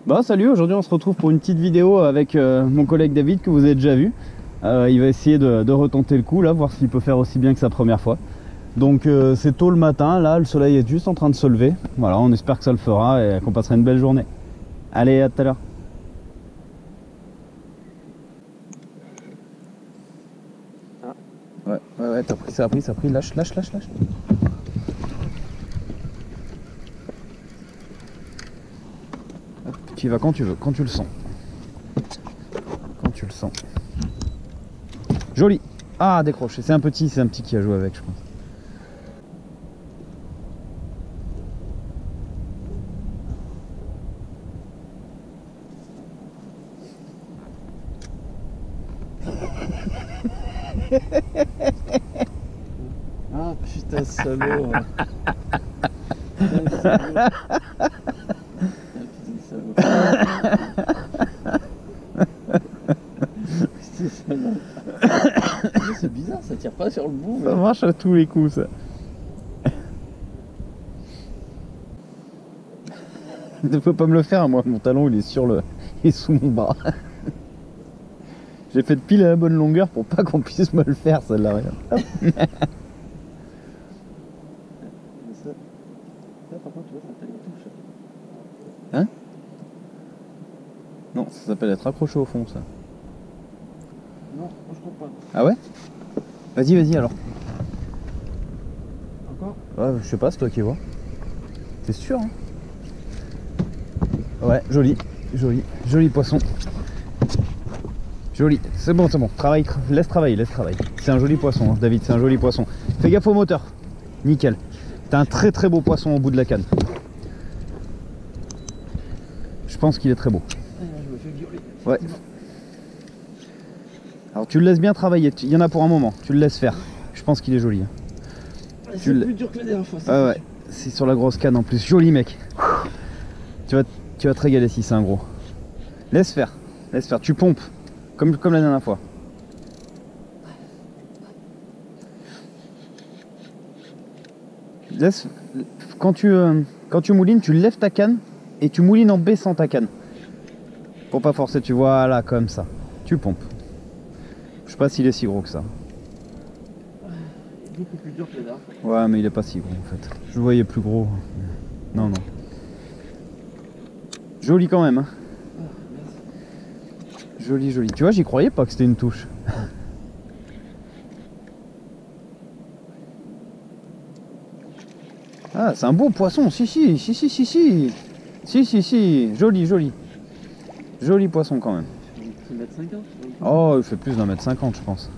Bah salut, aujourd'hui on se retrouve pour une petite vidéo avec mon collègue David que vous avez déjà vu. Il va essayer de retenter le coup là, voir s'il peut faire aussi bien que sa première fois. Donc c'est tôt le matin, là le soleil est juste en train de se lever. Voilà, on espère que ça le fera et qu'on passera une belle journée. Allez, à tout à l'heure. Ah. Ouais, t'as pris, ça a pris, lâche. Tu y vas quand tu veux, quand tu le sens. Quand tu le sens. Joli. Ah, décroché. C'est un petit qui a joué avec, je pense. Ah putain, salaud. C'est bizarre, ça tire pas sur le bout. Ça marche à tous les coups, ça. Ne faut pas me le faire, moi. Mon talon, il est sous mon bras. J'ai fait de pile à la bonne longueur pour pas qu'on puisse me le faire, celle-là. Ça, par contre, tu vois, ça s'appelle une touche. Hein? Non, ça s'appelle être accroché au fond, ça. Non, je crois pas. Ah ouais? Vas-y alors. Encore? Ouais, je sais pas, c'est toi qui vois. T'es sûr, hein? Ouais, joli poisson. Joli, c'est bon. Laisse travailler. C'est un joli poisson, hein, David, c'est un joli poisson. Fais gaffe au moteur. Nickel. T'as un très beau poisson au bout de la canne. Je pense qu'il est très beau. Je me fais violer. Ouais. Alors tu le laisses bien travailler, il y en a pour un moment, tu le laisses faire. Je pense qu'il est joli. C'est plus dur que la dernière fois. Ah ouais, c'est sur la grosse canne en plus. Joli mec. Tu vas te régaler si c'est un gros. Laisse faire, tu pompes. Comme la dernière fois. Laisse, quand tu moulines, tu lèves ta canne et tu moulines en baissant ta canne. Pour pas forcer, tu vois, là, comme ça. Tu pompes. Je sais pas s'il est si gros que ça. Beaucoup plus dur que la dernière fois. Ouais, mais il est pas si gros en fait. Je le voyais plus gros. Non. Joli quand même. Hein. Joli. Tu vois, j'y croyais pas que c'était une touche. Ah, c'est un beau poisson. Si. Joli. Joli poisson quand même. C'est 1m50. Oh, il fait plus d'1m50 je pense.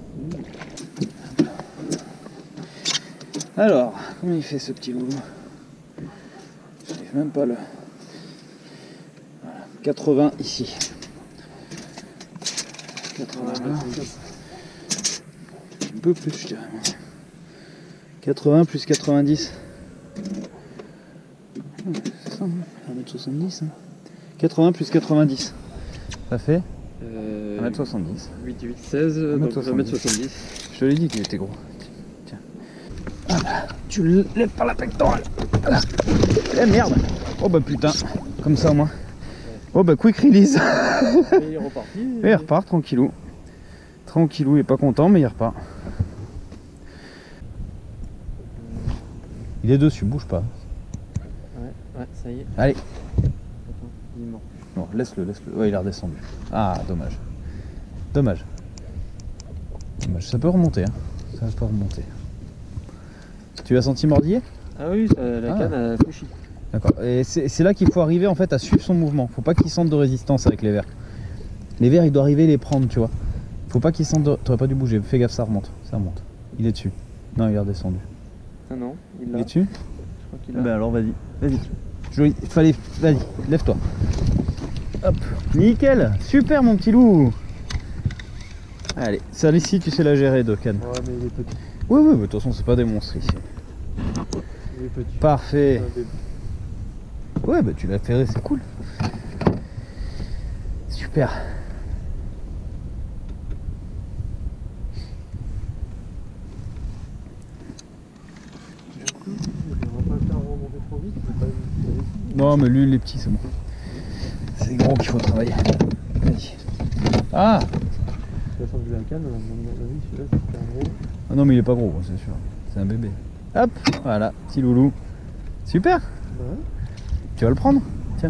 Alors, comment il fait ce petit loup? J'arrive même pas le... Voilà, 80 ici. 80 là. Un peu plus je dirais. 80 plus 90. C'est ça, 1m70. Hein. 80 plus 90. Ça fait 1m70. 8, 16, donc 1m70. Je te l'ai dit qu'il était gros. Tiens. Voilà. Tu le lèves par la pectorale. Voilà. Eh merde. Oh bah putain. Comme ça au moins. Oh bah quick release. Et il est reparti. Et il repart tranquillou. Il est pas content mais il repart. Il est dessus, bouge pas. Ouais, ça y est. Allez. Attends, il est mort. Non, laisse-le. Ouais, il est redescendu. Ah, dommage. Ça peut remonter, hein. Ça peut remonter. Tu as senti mordiller? Ah oui, la canne a fléchi. D'accord. Et c'est là qu'il faut arriver en fait à suivre son mouvement. Faut pas qu'il sente de résistance avec les vers. Les vers, il doit arriver à les prendre, tu vois. Faut pas qu'il sente de... T'aurais pas dû bouger. Fais gaffe, ça remonte. Il est dessus. Non, il est redescendu. Ah non, Il est dessus? Je crois qu'il a. Ben alors vas-y. Vas-y, lève-toi. Hop, nickel. Super mon petit loup. Allez, celle-ci tu sais la gérer de canne. Ouais, mais il est petit. Oui, mais de toute façon c'est pas des monstres ici. Il est petit. Parfait. Ouais, bah tu l'as ferré, c'est cool. Super. On va pas le faire remonter trop vite. Non, mais lui, les petits, c'est bon. C'est gros qu'il faut travailler. Vas-y. Ah! De toute façon, je vais à Cannes, à mon avis, celui-là, c'était un gros. Ah non, mais il est pas gros, c'est sûr. C'est un bébé. Hop, voilà, petit loulou. Super! Ouais. Tu vas le prendre? Tiens.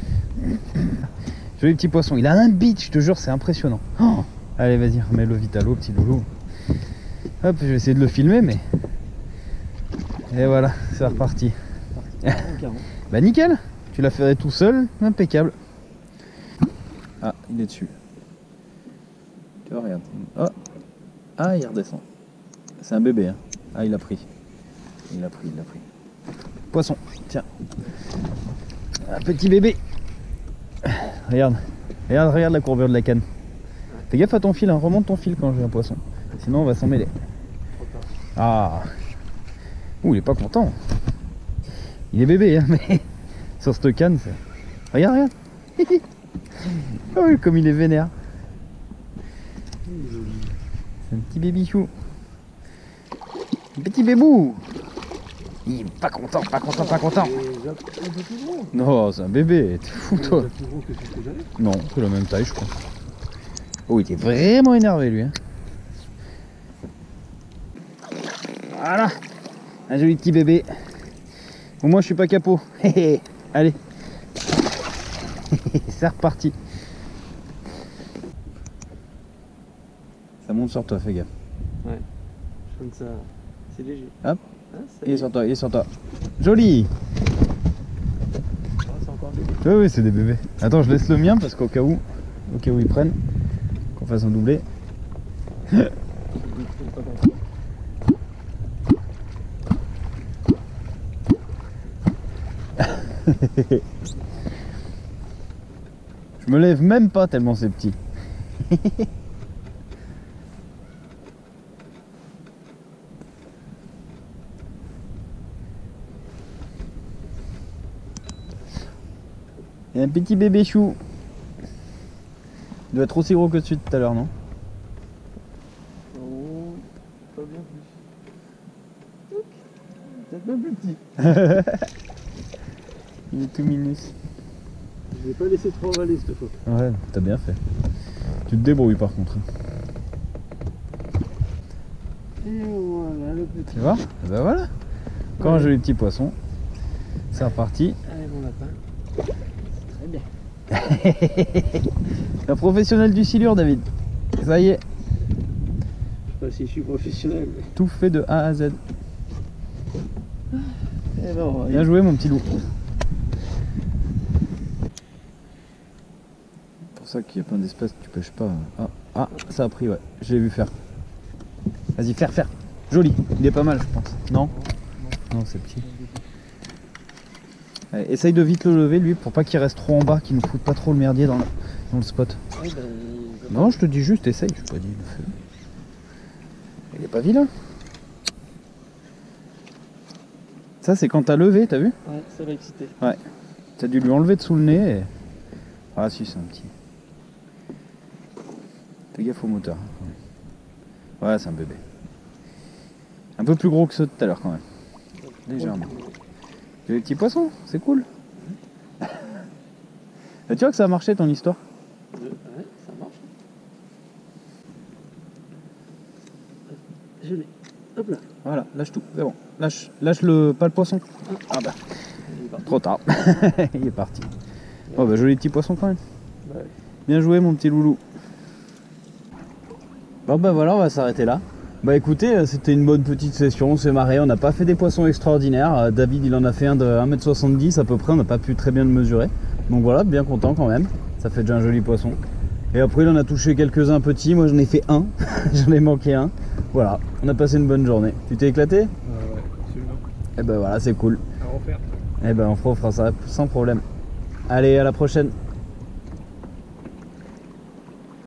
Joli petit poisson. Il a un bit, je te jure, c'est impressionnant. Oh, allez, vas-y, remets-le vite à l'eau, petit loulou. Hop, je vais essayer de le filmer, mais... Et voilà, c'est reparti. Bah nickel, tu l'as fait tout seul, impeccable. Ah, il est dessus. Tu vois, regarde. Oh. Ah, il redescend. C'est un bébé, hein. Ah, il a pris. Il a pris. Poisson, tiens. Un petit bébé. Regarde la courbure de la canne. Fais gaffe à ton fil, hein. Remonte ton fil quand j'ai un poisson. Sinon on va s'en mêler. Ah. Ouh, il est pas content. Il est bébé, hein, mais sur cette canne, c'est... Regarde. Oh, comme il est vénère. C'est un petit bébichou. Un petit bébou. Il est pas content. Un peu plus gros. Non, c'est un bébé, t'es fou toi. Il est plus gros que ce que j'avais. Non, c'est la même taille je crois. Oh, il était vraiment énervé lui. Hein. Voilà, un joli petit bébé. Au moins je suis pas capot. Allez. C'est reparti. Ça monte sur toi, fais gaffe. Ouais, je sens ça. C'est léger. Hop, Ah, il est sur toi. Joli. Ah, c'est encore un bébé. Oui, c'est des bébés. Attends, je laisse le mien parce qu'au cas où ils prennent, qu'on fasse un doublé. Je me lève même pas tellement c'est petit. Il y a un petit bébé chou. Il doit être aussi gros que celui de tout à l'heure, non? Oh, pas bien plus. Peut-être même plus petit. Il est tout minus. Je l'ai pas laissé trop avaler cette fois. Ouais, t'as bien fait. Tu te débrouilles par contre. Et voilà le petit. Tu vois? Ben voilà. Quand un joli petit poisson. C'est reparti. Allez mon lapin. Très bien. Un professionnel du silure, David. Ça y est. Je sais pas si je suis professionnel. Mais... Tout fait de A à Z. Eh ben, Bien joué mon petit loup. C'est pour ça qu'il y a plein d'espaces que tu pêches pas. Ah, ça a pris, ouais. Je l'ai vu faire. Vas-y, faire. Joli. Il est pas mal, je pense. Non? Non, c'est petit. Allez, essaye de vite le lever, lui, pour pas qu'il reste trop en bas, qu'il ne foute pas trop le merdier dans le spot. oui, ben, Non, je te dis juste, essaye. Je t'ai pas dit, fais-le. Il est pas vilain. Ça, c'est quand t'as levé, t'as vu? ouais, ça va exciter. Ouais. T'as dû lui enlever de sous le nez et... Ah si, c'est un petit. Fais gaffe au moteur. Ouais, c'est un bébé. Un peu plus gros que ceux de tout à l'heure quand même. Légèrement. Tu as des petits poissons, c'est cool. Et tu vois que ça a marché ton histoire? Ouais, ça marche. Je l'ai. Hop là. Voilà, lâche tout, c'est bon. Lâche le... pas le poisson. Ah bah, trop tard. Il est parti. Oh bah joli petit poisson quand même. Ouais. Bien joué mon petit loulou. Bon bah voilà, on va s'arrêter là. Bah écoutez, c'était une bonne petite session, on s'est marré, on n'a pas fait des poissons extraordinaires. David il en a fait un de 1m70 à peu près, on n'a pas pu très bien le mesurer. Donc voilà, bien content quand même, ça fait déjà un joli poisson. Et après il en a touché quelques-uns petits, moi j'en ai fait un, j'en ai manqué un. Voilà, on a passé une bonne journée. Tu t'es éclaté? Ouais, absolument. Et ben voilà, c'est cool. À refaire. Et ben on fera ça sans problème. Allez, à la prochaine.